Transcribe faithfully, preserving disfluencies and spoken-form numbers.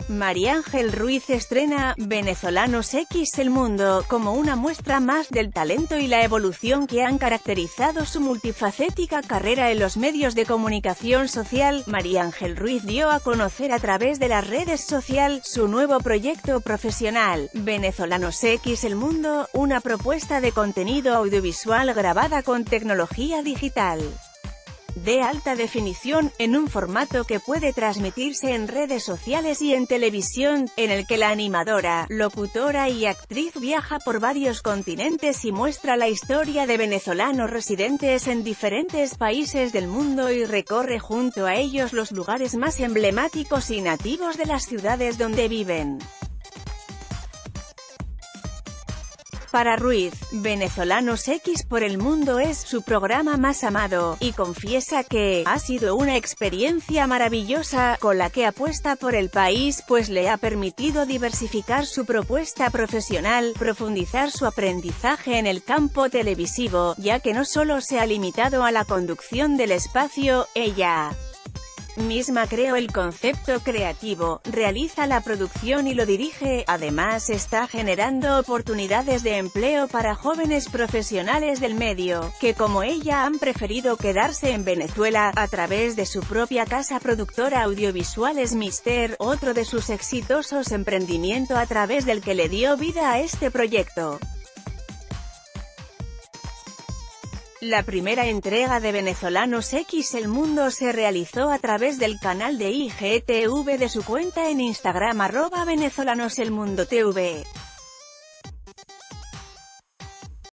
María Ángel Ruiz estrena Venezolanos X El Mundo, como una muestra más del talento y la evolución que han caracterizado su multifacética carrera en los medios de comunicación social. María Ángel Ruiz dio a conocer a través de las redes sociales su nuevo proyecto profesional, Venezolanos X El Mundo, una propuesta de contenido audiovisual grabada con tecnología digital de alta definición, en un formato que puede transmitirse en redes sociales y en televisión, en el que la animadora, locutora y actriz viaja por varios continentes y muestra la historia de venezolanos residentes en diferentes países del mundo y recorre junto a ellos los lugares más emblemáticos y nativos de las ciudades donde viven. Para Ruiz, Venezolanos X por el Mundo es su programa más amado, y confiesa que ha sido una experiencia maravillosa, con la que apuesta por el país, pues le ha permitido diversificar su propuesta profesional, profundizar su aprendizaje en el campo televisivo, ya que no solo se ha limitado a la conducción del espacio, ella misma creó el concepto creativo, realiza la producción y lo dirige. Además está generando oportunidades de empleo para jóvenes profesionales del medio, que como ella han preferido quedarse en Venezuela, a través de su propia casa productora audiovisual Es Mister, otro de sus exitosos emprendimientos a través del que le dio vida a este proyecto. La primera entrega de Venezolanos X El Mundo se realizó a través del canal de I G T V de su cuenta en Instagram arroba venezolanoselmundotv.